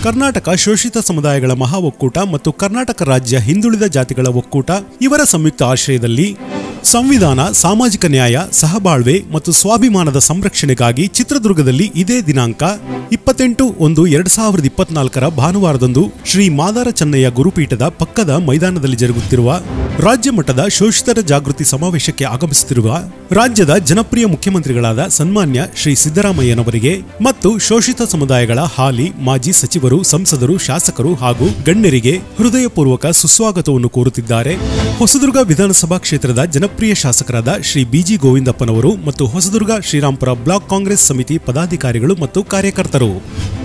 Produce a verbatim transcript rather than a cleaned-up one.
ಕರ್ನಾಟಕ ಶೋಷಿತ ಸಮುದಾಯಗಳ ಮಹಾ ಒಕ್ಕೂಟ ಮತ್ತು ಕರ್ನಾಟಕ ರಾಜ್ಯ ಹಿಂದುಳಿದ ಜಾತಿಗಳ ಒಕ್ಕೂಟ ಇವರ ಸಂಯುಕ್ತ ಆಶ್ರಯದಲ್ಲಿ ಸಂವಿಧಾನ, ಸಾಮಾಜಿಕ ನ್ಯಾಯ, ಸಹಬಾಳ್ವೆ ಮತ್ತು ಸ್ವಾಭಿಮಾನದ ಸಂರಕ್ಷಣೆಗಾಗಿ ಚಿತ್ರದುರ್ಗದಲ್ಲಿ ಇದೇ ದಿನಾಂಕ ಇಪ್ಪತ್ತೆಂಟು ಒಂದು ಎರಡ್ ಸಾವಿರದ ಇಪ್ಪತ್ನಾಲ್ಕರ ಭಾನುವಾರದಂದು ಶ್ರೀ ಮಾದಾರ ಚೆನ್ನಯ್ಯ ಗುರುಪೀಠದ ಪಕ್ಕದ ಮೈದಾನದಲ್ಲಿ ಜರುಗುತ್ತಿರುವ ರಾಜ್ಯ ಮಟ್ಟದ ಶೋಷಿತರ ಜಾಗೃತಿ ಸಮಾವೇಶಕ್ಕೆ ಆಗಮಿಸುತ್ತಿರುವ ರಾಜ್ಯದ ಜನಪ್ರಿಯ ಮುಖ್ಯಮಂತ್ರಿಗಳಾದ ಸನ್ಮಾನ್ಯ ಶ್ರೀ ಸಿದ್ದರಾಮಯ್ಯನವರಿಗೆ ಮತ್ತು ಶೋಷಿತ ಸಮುದಾಯಗಳ ಹಾಲಿ ಮಾಜಿ ಸಚಿವರು, ಸಂಸದರು, ಶಾಸಕರು ಹಾಗೂ ಗಣ್ಯರಿಗೆ ಹೃದಯಪೂರ್ವಕ ಸುಸ್ವಾಗತವನ್ನು ಕೋರುತ್ತಿದ್ದಾರೆ. ಹೊಸದುರ್ಗ ವಿಧಾನಸಭಾ ಕ್ಷೇತ್ರದ ಜನಪ್ರಿಯ ಶಾಸಕರಾದ ಶ್ರೀ ಬಿಜಿ ಗೋವಿಂದಪ್ಪನವರು ಮತ್ತು ಹೊಸದುರ್ಗ ಶ್ರೀರಾಂಪುರ ಬ್ಲಾಕ್ ಕಾಂಗ್ರೆಸ್ ಸಮಿತಿ ಪದಾಧಿಕಾರಿಗಳು ಮತ್ತು ಕಾರ್ಯಕರ್ತರು.